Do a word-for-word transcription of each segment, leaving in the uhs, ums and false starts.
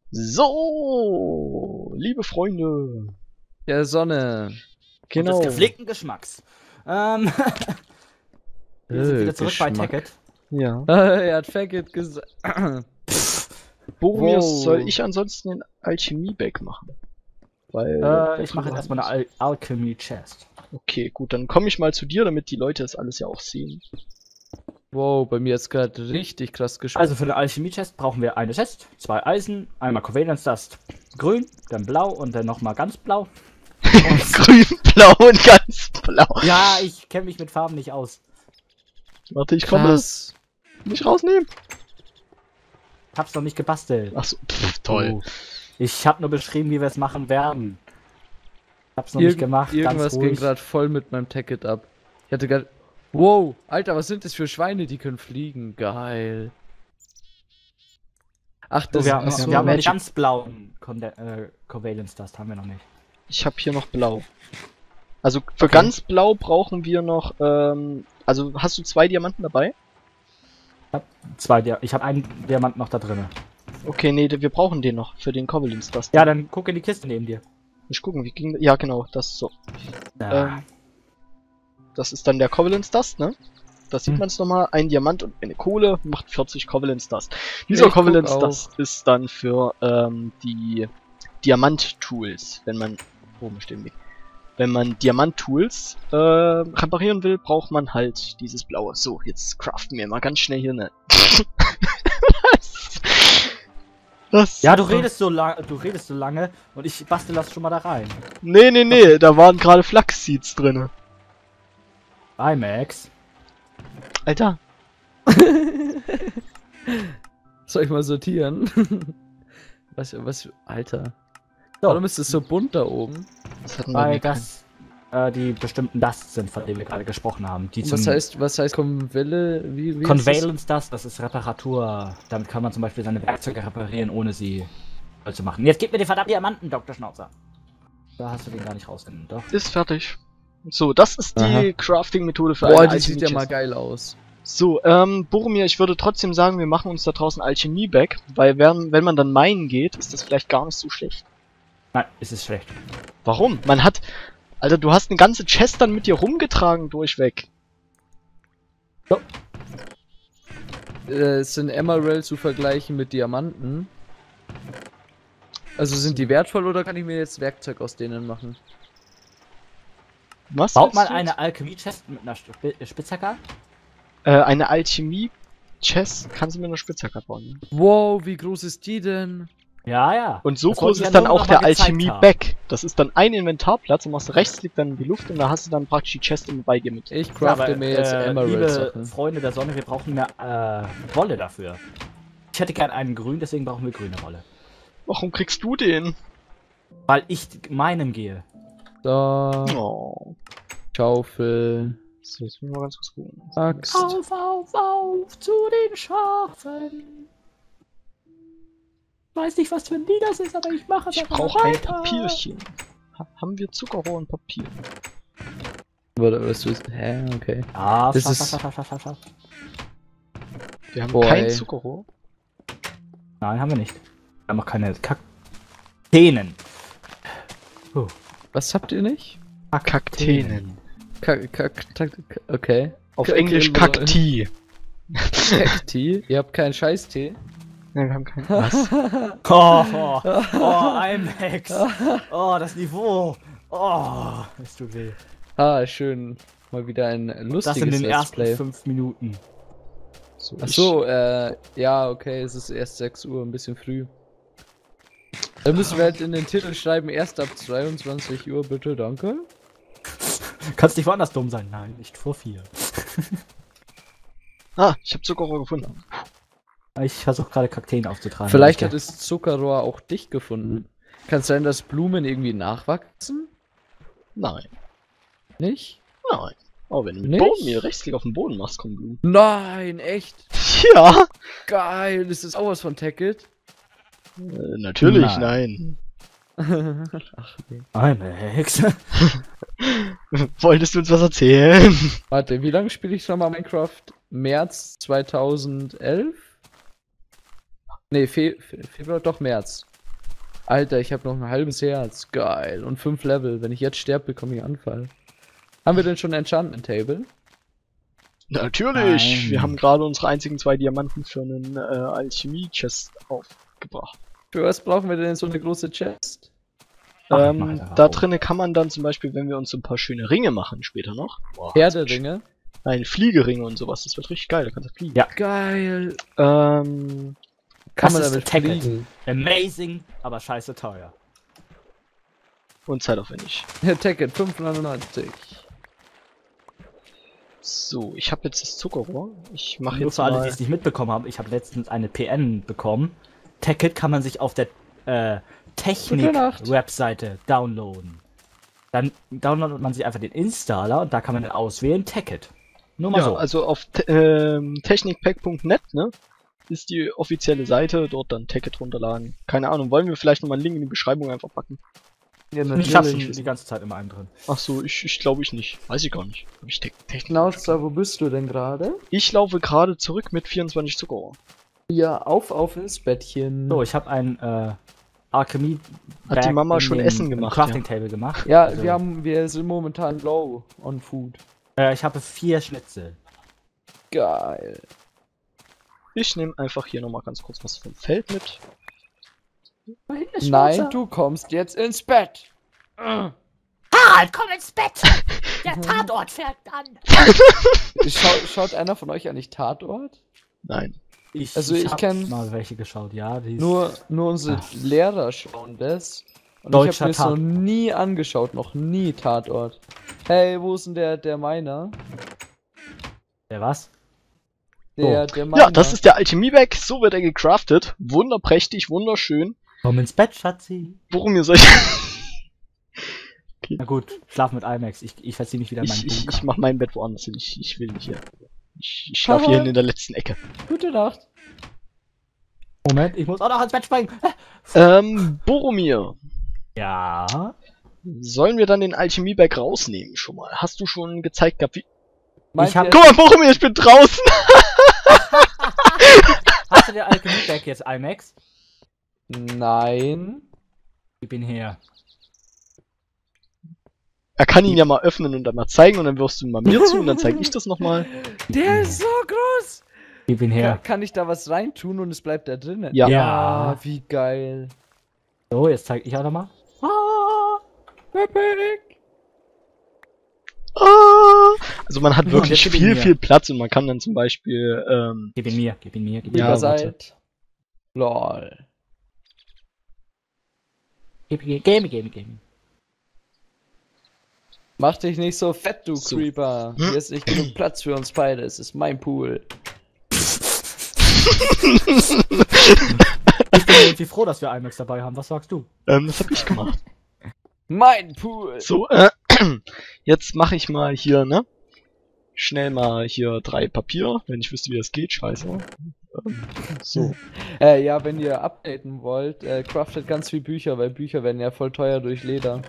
So, liebe Freunde. Der Sonne. Genau. Und des gepflegten Geschmacks. Ähm. Wir sind Äh, wieder zurück Geschmack. bei Tacket. Ja. er hat Faggot gesagt. Boromir, Wow. soll ich ansonsten den Alchemie-Bag machen? Weil. Äh, ich mache jetzt erstmal eine Al Alchemy Chest. Okay, gut, dann komme ich mal zu dir, damit die Leute das alles ja auch sehen. Wow, bei mir ist gerade richtig krass geschmeckt. Also für eine Alchemy Chest brauchen wir eine Chest, zwei Eisen, einmal Covalence Dust grün, dann blau und dann nochmal ganz blau. Grün, blau und ganz blau. Ja, ich kenne mich mit Farben nicht aus. Warte, ich komme krass. nicht rausnehmen. Hab's noch nicht gebastelt. Achso, pff, toll. Oh. Ich hab nur beschrieben, wie wir es machen werden. Hab's noch Irg nicht gemacht, Irgendwas ganz ging ruhig. gerade voll mit meinem Tacket ab. Ich hatte gerade. Wow, Alter, was sind das für Schweine, die können fliegen? Geil. Ach, das So, wir, haben- ach so, wir haben noch Magic. nicht ganz blauen Conde äh, Covalence Dust, haben wir noch nicht. Ich habe hier noch blau. Also für Okay. ganz blau brauchen wir noch, ähm, also hast du zwei Diamanten dabei? Zwei, Dia ich habe einen Diamant noch da drin. Okay, nee, wir brauchen den noch für den Covalence Dust. Ja, dann guck in die Kiste neben dir. Ich gucken, wie ging. Ja, genau, das so. Ja. Ähm, das ist dann der Covalence Dust, ne? Das sieht Hm. man es nochmal. Ein Diamant und eine Kohle macht vierzig Covalence Dust. Dieser Ich guck Covalence auch. Dust ist dann für ähm, die Diamant-Tools, wenn man. Oh, wir stehen weg. Wenn man Diamant-Tools äh, reparieren will, braucht man halt dieses blaue. So, jetzt craften wir mal ganz schnell hier ne. das, das Ja, du redest so lange, du redest so lange und ich bastel das schon mal da rein. Nee, nee, nee, da waren gerade Flax-Seeds drin. IMAX. Alter. Soll ich mal sortieren? was, was, Alter. So. Warum ist es so bunt da oben? Das hatten wir Weil nie keinen. das äh, die bestimmten Dusts sind, von denen wir gerade gesprochen haben. Die Und was zum heißt, was heißt Convelle? Wie, wie ist Convalence Dust, das ist Reparatur. Damit kann man zum Beispiel seine Werkzeuge reparieren, ohne sie voll zu machen. Jetzt gib mir den verdammten Diamanten, Doktor Schnauzer. Da hast du den gar nicht rausgenommen, doch. Ist fertig. So, das ist die Aha. Crafting-Methode für das? Boah, eine die sieht ja mal Alchemie-Chest. geil aus. So, ähm, Boromir, ich würde trotzdem sagen, wir machen uns da draußen Alchemie-Bag, weil wenn, wenn man dann meinen geht, ist das vielleicht gar nicht so schlecht. Nein, es ist schlecht. Warum? Man hat... Alter, du hast eine ganze Chest dann mit dir rumgetragen durchweg. Äh, sind Emerald zu vergleichen mit Diamanten? Also sind die wertvoll oder kann ich mir jetzt Werkzeug aus denen machen? Was? Baut willst mal du eine jetzt? Alchemie-Chest mit einer Sp Spitzhacke. Äh, eine Alchemie-Chest kannst du mit einer Spitzhacke bauen. Ne? Wow, wie groß ist die denn? Ja, ja. Und so Das groß wollte ich ist ja dann nur auch noch der mal gezeigt Alchemie-Bag. Das ist dann ein Inventarplatz und machst rechts liegt dann die Luft und da hast du dann praktisch die Chest immer bei dir mit. Ich Ja, crafte aber, mir jetzt äh, liebe Emerald-Sachen. Freunde der Sonne, wir brauchen mehr äh, Wolle dafür. Ich hätte gern einen grün, deswegen brauchen wir grüne Wolle. Warum kriegst du den? Weil ich meinen gehe. Da, Oh. Schaufel, So, jetzt müssen wir mal ganz kurz gucken. Axt. Auf, auf, auf zu den Schafen. Ich weiß nicht, was für ein Lied das ist, aber ich mache es Ich einfach brauche ein weiter. Papierchen. Ha haben wir Zuckerrohr und Papier? Oder was du Hä, okay. Ah, Das schaff, ist- schaff, schaff, schaff, schaff, schaff. Wir haben Boah, kein ey. Zuckerrohr. Nein, haben wir nicht. Wir haben noch keine Kakteen. Oh. Was habt ihr nicht? Kakteen. Kack, kack, kack, okay. Auf Ka- Englisch okay, Kakti. Cacti? Ihr habt keinen Scheißtee? Ne, wir haben keinen. Was? Oh, oh, oh, IMAX. Oh, das Niveau. Oh, es tut weh. Ah, schön. Mal wieder ein lustiges Das in den Let's ersten Play. fünf Minuten. So, Ach ich- so, äh, ja, okay, es ist erst sechs Uhr, ein bisschen früh. Dann müssen wir halt in den Titel schreiben, erst ab zweiundzwanzig Uhr, bitte, danke. Kannst nicht woanders dumm sein. Nein, nicht vor vier. Ah, ich habe Zuckerrohr gefunden. Ich versuche gerade Kakteen aufzutragen. Vielleicht aber hat das Zuckerrohr auch dich gefunden. Kann es sein, dass Blumen irgendwie nachwachsen? Nein, Nicht? nein. Oh, wenn du mit Nicht? Boden hier Rechtsklick auf den Boden machst, kommen Blumen. Nein, echt? Ja! Geil, ist das auch was von Tacket? Äh, natürlich, nein. Ach nee. IMAX. Wolltest du uns was erzählen? Warte, wie lange spiele ich schon mal Minecraft? März zweitausendelf? Nee, Fe Fe Februar, doch März. Alter, ich habe noch ein halbes Herz. Geil. Und fünf Level. Wenn ich jetzt sterbe, bekomme ich einen Anfall. Haben wir denn schon ein Enchantment Table? Natürlich! Nein. Wir haben gerade unsere einzigen zwei Diamanten für einen äh, Alchemie-Chest aufgebracht. Für was brauchen wir denn so eine große Chest? Ach, mach ähm, ich einfach da auf. drinnen kann man dann zum Beispiel, wenn wir uns so ein paar schöne Ringe machen später noch. Boah, Pferderinge? Nein, Fliegeringe und sowas, das wird richtig geil, da kannst du fliegen. Ja. Geil. Ähm, Kann Das man ist damit Tacket. fliegen? Amazing, aber scheiße teuer. und zeitaufwendig. Tacket fünf neunundneunzig. So, ich habe jetzt das Zuckerrohr. Ich mache Nur jetzt für alle, mal... die es nicht mitbekommen haben, ich habe letztens eine P N bekommen. Tacket kann man sich auf der äh, Gute Nacht. Technik-Webseite downloaden. Dann downloadet man sich einfach den Installer und da kann man dann auswählen Tacket. Nur mal Ja, so. also auf te ähm, technikpack punkt net, ne? Ist die offizielle Seite, dort dann Tacket runterladen. Keine Ahnung, wollen wir vielleicht nochmal einen Link in die Beschreibung einfach packen? Ja, ich habe natürlich. schon die ganze Zeit immer einen drin. Ach so, ich, ich glaube ich nicht. Weiß ich gar nicht. Hab ich Te Technik. Schnauzer, wo bist du denn gerade? Ich laufe gerade zurück mit vierundzwanzig Zuckerrohr. Ja, auf, auf ins Bettchen. So, ich habe ein äh, Alchemie. Hat die Mama in schon den- Essen im gemacht, Crafting ja. Table gemacht. Ja, Also, wir haben, wir sind momentan low on food. Äh, ich habe vier Schnitzel. Geil. Ich nehme einfach hier nochmal ganz kurz was vom Feld mit. Nein, du kommst jetzt ins Bett. Harald, komm ins Bett! Der Tatort fährt an! Schau, schaut einer von euch eigentlich Tatort? Nein. Ich, Also ich hab kenn- mal welche geschaut, ja. Die ist- Nur, nur unsere Ach. Lehrer schauen das. Und Deutscher ich habe mir Tat- noch nie angeschaut, noch nie Tatort. Hey, wo ist denn der, der Miner? Der was? Der, Oh. der Miner. Ja, das ist der Alchemie-Bag. So wird er gecraftet. Wunderprächtig, wunderschön. Komm ins Bett, Schatzi. Worum ihr solch... Na gut, schlaf mit IMAX. Ich, ich verziehe mich wieder in meinen Ich, ich, Bunker. ich mach mein Bett woanders hin. Ich, ich will nicht hier. Ich, ich schlafe hier hinten in der letzten Ecke. Gute Nacht. Moment, ich muss auch noch ins Bett springen. Ähm, Boromir. Ja. Sollen wir dann den Alchemie-Bag rausnehmen schon mal? Hast du schon gezeigt gehabt, wie... Meint hab- ihr- Guck mal, Boromir, ich bin draußen! Hast du den Alchemie-Bag jetzt, IMAX? Nein. Gib ihn her. Er kann ihn ja mal öffnen und dann mal zeigen und dann wirfst du ihn mal mir zu und dann zeige ich das nochmal. Der ist so groß. Gib ihn Ja. her. Kann ich da was reintun und es bleibt da drinnen? Ja. Ja. Ah, wie geil. So, jetzt zeige ich auch nochmal. Ah, Epic. Ah! Also man hat Ja, wirklich jetzt gib ihn viel, mir. viel Platz und man kann dann zum Beispiel, ähm, Gib ihn mir, gib ihn mir, gib ihn Ja, mir. Ihr warte. seid. Lol. Gib ihn, gib ihn, gib ihn, gib ihn. Mach dich nicht so fett, du So. Creeper. Hm? Hier ist nicht genug Platz für uns beide. Es ist mein Pool. Ich bin irgendwie froh, dass wir IMAX dabei haben. Was sagst du? ähm, das hab ich gemacht. Mein Pool. So, äh, jetzt mache ich mal hier, ne? Schnell mal hier drei Papier, wenn ich wüsste, wie das geht, scheiße. Ähm, so. Äh, ja, wenn ihr updaten wollt, äh, craftet ganz viel Bücher, weil Bücher werden ja voll teuer durch Leder.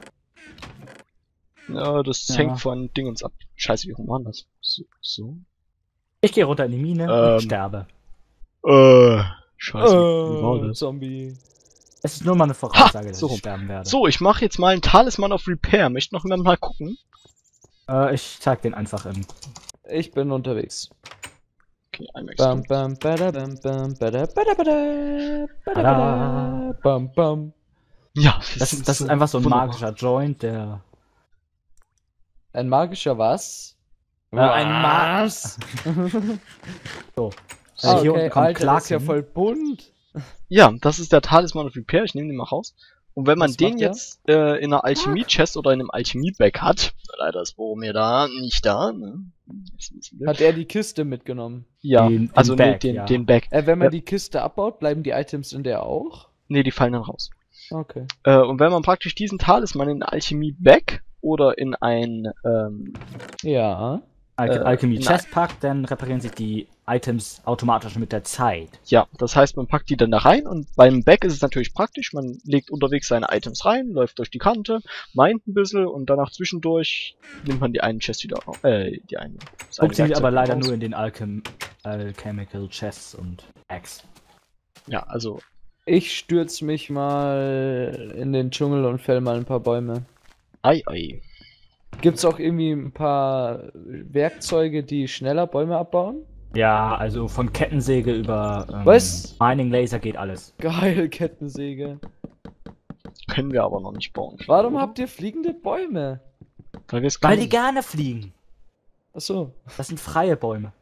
Ja, das Ja. hängt von Dingens ab. Scheiße, wie rum war das? So, so. Ich gehe runter in die Mine Ähm. und sterbe. Äh, scheiße, wie war Äh, das? Zombie. Es ist nur mal eine Voraussage, dass so ich rum. sterben werde. So, ich mache jetzt mal einen Talisman of Repair. Möchte noch jemand mal gucken? Äh, ich zeig den einfach im. Ich bin unterwegs. Okay, IMAX. Bam, bam, bada, bam, bam, bada, bada, bada, bada, bada, bam, bam. Ja, Das, ist- das ist einfach so ein wunderbar. magischer Joint, der. Ein magischer was? Äh, ein Ma- Was? So. Ah, Äh, hier okay, unten kommt Alter, das ist ja Clarken. voll bunt. Ja, das ist der Talisman of Repair. Ich nehme den mal raus. Und wenn man Was den macht der? jetzt äh, in einer Alchemie-Chest oder in einem Alchemie-Bag hat, leider ist Boromir da, nicht da, ne? Das ist ein bisschen blöd. Hat er die Kiste mitgenommen? Ja, Den- den also nee, Bag, den, ja. den Bag. Äh, wenn man Ja. die Kiste abbaut, bleiben die Items in der auch? Nee, die fallen dann raus. Okay. Äh, und wenn man praktisch diesen Talisman in eine Alchemie-Bag oder in ein, ähm, Ja. Al äh, Alchemy nein. Chest packt, dann reparieren sich die Items automatisch mit der Zeit. ja, das heißt, man packt die dann da rein und beim Bag ist es natürlich praktisch, man legt unterwegs seine Items rein, läuft durch die Kante, meint ein bisschen und danach zwischendurch nimmt man die einen Chest wieder auf, äh, die einen. das eine Funktioniert Werkzeug aber leider raus. nur in den Alchem Alchemical Chests und Axe. Ja, also, Ich stürz mich mal in den Dschungel und fäll mal ein paar Bäume. Ei, ei. Gibt's auch irgendwie ein paar Werkzeuge, die schneller Bäume abbauen? Ja, also von Kettensäge über ähm, Was? Mining Laser geht alles. Geil, Kettensäge. Können wir aber noch nicht bauen. Warum habt ihr fliegende Bäume? Weil wir es Weil können. die gerne fliegen. Achso. Das sind freie Bäume.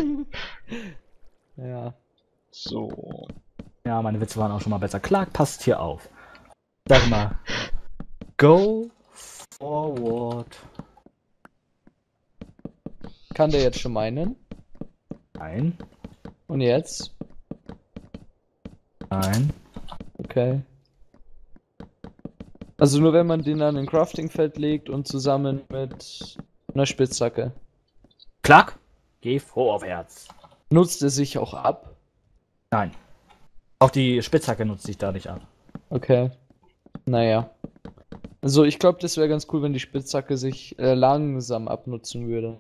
Ja. So. Ja, meine Witze waren auch schon mal besser. Clark passt hier auf. Sag mal. Go forward. Kann der jetzt schon meinen? Nein. Und jetzt? Nein. Okay. Also nur wenn man den an ein Craftingfeld legt und zusammen mit einer Spitzhacke. Clark, geh vorwärts. Nutzt er sich auch ab? Nein. Auch die Spitzhacke nutzt sich da nicht ab. Okay. Naja. Also ich glaube, das wäre ganz cool, wenn die Spitzhacke sich äh, langsam abnutzen würde.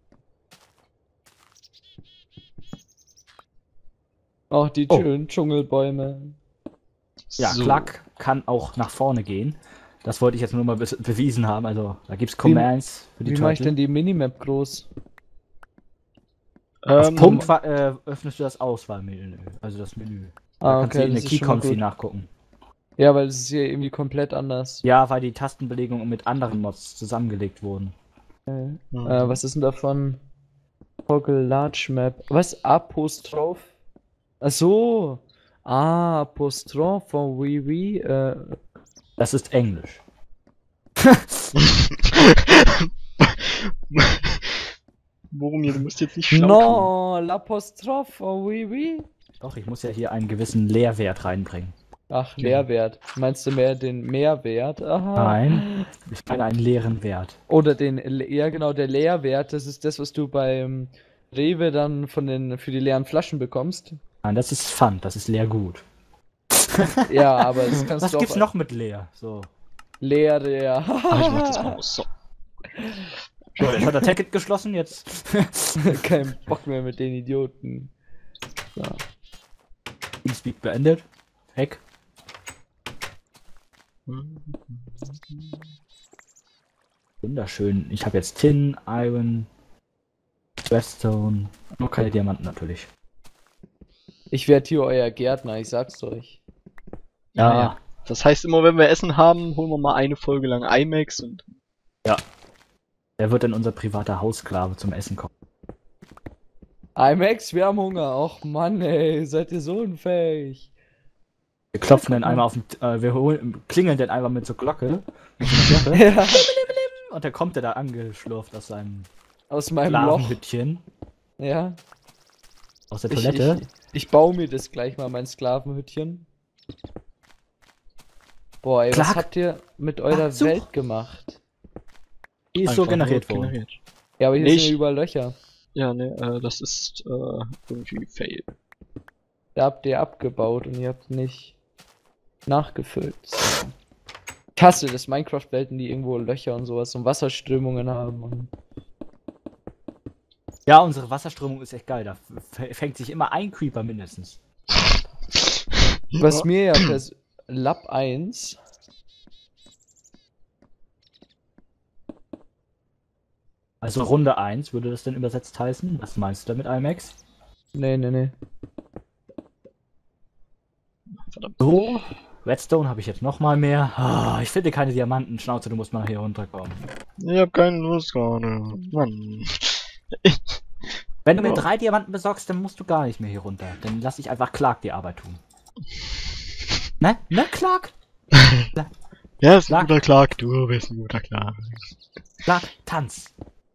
Auch die Oh. schönen Dschungelbäume. Ja, so. Clark kann auch nach vorne gehen. Das wollte ich jetzt nur mal be bewiesen haben. Also da gibt's Commands für die Wie mache ich Turtle. denn die Minimap groß? Auf Ähm, Punkt wa- äh, öffnest du das Auswahlmenü. Also das Menü. Da Ah, kannst okay, du in das der ist schon mal Key-Confi gut. nachgucken. Ja, weil es ist hier irgendwie komplett anders. Ja, weil die Tastenbelegungen mit anderen Mods zusammengelegt wurden. Äh, Mhm. äh, was ist denn davon? Toggle Large Map. Was? Apostroph? Ach so. Ah, Apostroph von Wii äh, Das ist Englisch. Worum hier? Du musst jetzt nicht schlau tun. No, l'Apostroph von Wii Doch, ich muss ja hier einen gewissen Leerwert reinbringen. Ach, Leerwert. Meinst du mehr den Mehrwert? Aha. Nein, ich meine einen leeren Wert. Oder den, ja genau, der Leerwert, das ist das, was du beim Rewe dann von den, für die leeren Flaschen bekommst. Nein, das ist Pfand, das ist leer gut. Ja, aber das kannst Was du gibt's auch noch mit leer? So. leer, leer. Ah, ich mach das mal aus. So. So, jetzt hat er Ticket geschlossen, jetzt. Kein Bock mehr mit den Idioten. So. Teamspeak beendet. Heck. Wunderschön. Ich habe jetzt Tin, Iron, Redstone. Nur keine Diamanten natürlich. Ich werde hier euer Gärtner, ich sag's euch. Ja, ja. Das heißt immer, wenn wir Essen haben, holen wir mal eine Folge lang IMAX und. Er wird dann unser privater Haussklave zum Essen kommen. IMAX, wir haben Hunger. Och Mann, ey, seid ihr so unfähig. Wir klopfen dann einmal auf den, äh, wir holen, klingeln dann einmal mit so Glocke. Mit so einer Glocke. Ja, Und dann kommt er da angeschlurft aus seinem aus meinem Loch. Sklavenhüttchen. Ja. Aus der Ich, Toilette. ich, ich baue mir das gleich mal, mein Sklavenhüttchen. Boah, ey, was Clark. habt ihr mit eurer Such. Welt gemacht? Die ist so einfach generiert nur worden. generiert. Ja, aber hier Nicht. sind ja überall Löcher. Ja, ne, äh, das ist äh, irgendwie fail. Da habt ihr abgebaut und ihr habt nicht nachgefüllt. So. Ich hasse das Minecraft-Welten, die irgendwo Löcher und sowas und Wasserströmungen haben. Und Ja, unsere Wasserströmung ist echt geil. Da f- fängt sich immer ein Creeper mindestens. was mir ja pers Lab eins. Also Runde eins würde das denn übersetzt heißen? Was meinst du damit, IMAX? Nee, nee, nee. Verdammt. So, Redstone habe ich jetzt noch mal mehr. Ah, ich finde keine Diamanten. Schnauze, du musst mal hier runterkommen. Ich hab keine Lust gerade. Mann. Wenn du mir Oh. drei Diamanten besorgst, dann musst du gar nicht mehr hier runter. Dann lass ich einfach Clark die Arbeit tun. Ne? Ne, Clark? Ja, ist ein Clark. guter Clark. Du bist ein guter Clark. Clark, tanz.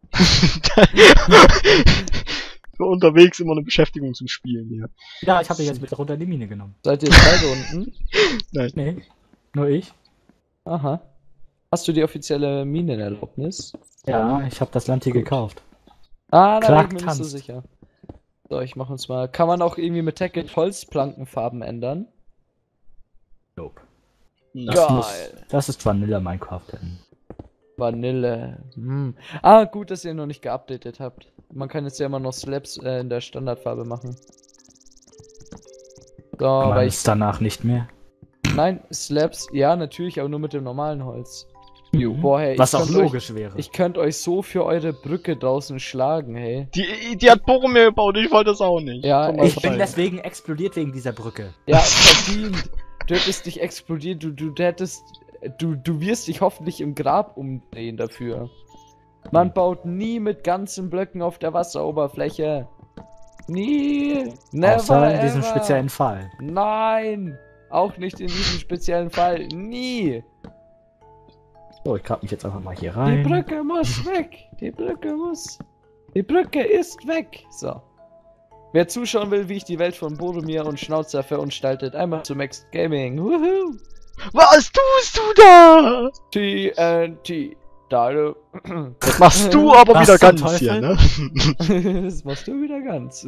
Für unterwegs immer eine Beschäftigung zum Spielen hier. Ja, ich habe dich jetzt mit runter in die Mine genommen. Seid ihr beide unten? Nein. Nee, nur ich. Aha. Hast du die offizielle Minenerlaubnis? Ja, ich habe das Land hier Gut. gekauft. Ah, da bin Clark ich mir nicht so tanzt. sicher. So, ich mache uns mal. Kann man auch irgendwie mit Tacket Holzplankenfarben ändern? Nope. Nein. Geil. Muss, das ist Vanilla Minecraft. Denn. Vanille. Hm. Ah, gut, dass ihr noch nicht geupdatet habt. Man kann jetzt ja immer noch Slabs äh, in der Standardfarbe machen. So, Aber weil ich. ist danach nicht mehr. Nein, Slabs, ja, natürlich, aber nur mit dem normalen Holz. Mhm. Boah, hey, Was ich auch könnt euch- logisch wäre. Ich könnte euch so für eure Brücke draußen schlagen, hey. Die, die hat Boromir gebaut, ich wollte das auch nicht. Ja, Komm mal ich Ich bin rein. deswegen explodiert wegen dieser Brücke. Ja, verdient. Du hättest dich explodiert, du, du hättest. Du, du wirst dich hoffentlich im Grab umdrehen dafür. Man baut nie mit ganzen Blöcken auf der Wasseroberfläche. Nie. Never Außer in diesem ever. speziellen Fall. Nein. Auch nicht in diesem speziellen Fall. Nie. So, ich grab mich jetzt einfach mal hier Die rein. Brücke muss weg. Die Brücke muss. Die Brücke ist weg. So. Wer zuschauen will, wie ich die Welt von Boromir und Schnauzer verunstaltet, einmal zu Max Gaming. Woohoo. Was tust du da? T N T. Da du. Das machst du aber Was wieder zum ganz Teufel? hier, ne? Das machst du wieder ganz.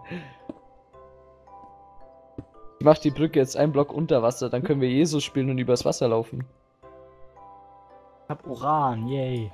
Ich mach die Brücke jetzt einen Block unter Wasser, dann können wir Jesus spielen und übers Wasser laufen. Ich hab Uran, yay.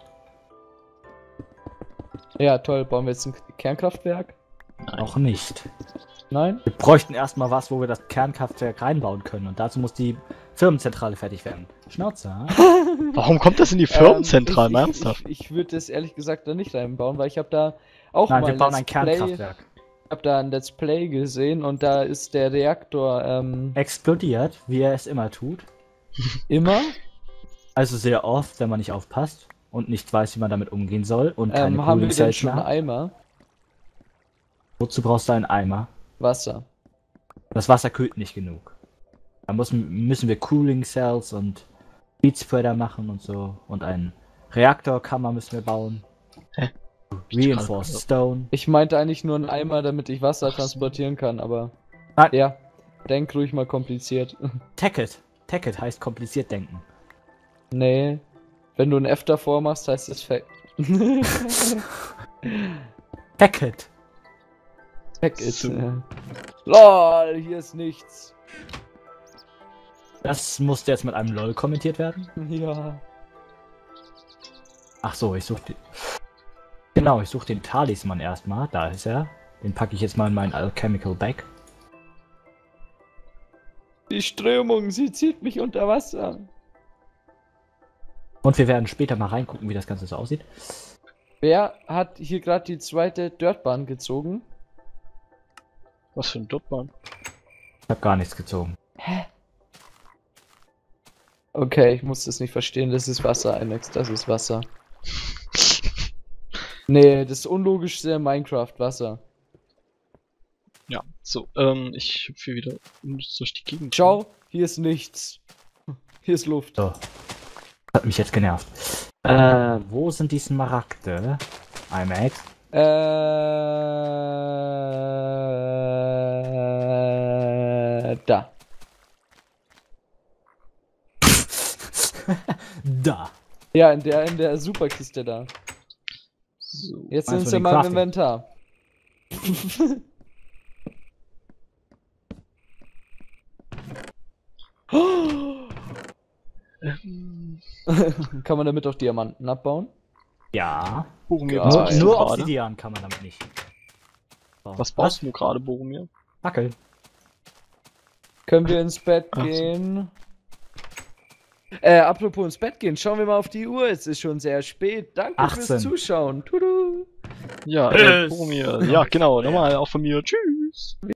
Ja, toll. Bauen wir jetzt ein Kernkraftwerk? Noch nicht. Nein? Wir bräuchten erstmal was, wo wir das Kernkraftwerk reinbauen können. Und dazu muss die Firmenzentrale fertig werden. Schnauzer. Warum kommt das in die Firmenzentrale, Ähm, mal ich, ich, ernsthaft? ich, ich würde das ehrlich gesagt da nicht reinbauen, weil ich habe da auch Nein, mal wir bauen ein Let's Play, Kernkraftwerk. ich habe da ein Let's Play gesehen und da ist der Reaktor ähm, Explodiert, wie er es immer tut. immer. Also sehr oft, wenn man nicht aufpasst und nicht weiß, wie man damit umgehen soll und keine Ähm, haben wir Cooling denn Cells schon mehr hat. Eimer? Wozu brauchst du einen Eimer? Wasser. Das Wasser kühlt nicht genug. Da müssen, müssen wir Cooling Cells und Speed Spreader machen und so. Und einen Reaktorkammer müssen wir bauen. Hä? Reinforced Stone. Ich meinte eigentlich nur einen Eimer, damit ich Wasser transportieren kann, aber. Nein. Ja. Denk ruhig mal kompliziert. Tacket. Tacket heißt kompliziert denken. Nee. Wenn du ein F davor machst, heißt es Fact. Tacket. Fact it. So. Ja. LOL, hier ist nichts. Das musste jetzt mit einem LOL kommentiert werden. Ja. Ach so, ich suche den. Genau, ich suche den Talisman erstmal. Da ist er. Den packe ich jetzt mal in mein Alchemical Bag. Die Strömung, sie zieht mich unter Wasser. Und wir werden später mal reingucken, wie das Ganze so aussieht. Wer hat hier gerade die zweite Dirtbahn gezogen? Was für ein Duttmann. Ich habe gar nichts gezogen. Okay, ich muss das nicht verstehen. Das ist Wasser, Imax. Das ist Wasser. Nee, das Unlogischste in Minecraft, Wasser. Ja, so, ähm, ich hüpfe wieder durch die Gegend. Schau, hier ist nichts. Hier ist Luft. So. Hat mich jetzt genervt. Äh, wo sind die Smaragde? iMax. Äh, da. Da. Ja, in der in der Superkiste da. So. Jetzt Meinst sind du sie den mal im Crafting? Inventar. Ähm, Kann man damit auch Diamanten abbauen? Ja. Boromir, Ja, was Nur, machst du nur gerade? Obsidian kann man damit nicht. So. Was baust du gerade, Boromir? Fackel. Können wir ins Bett Ach so. gehen? Äh, apropos ins Bett gehen, schauen wir mal auf die Uhr. Es ist schon sehr spät. Danke achtzehn. fürs Zuschauen. Tudu. Ja, äh, Boromir. Ja, genau, nochmal auch von mir. Tschüss.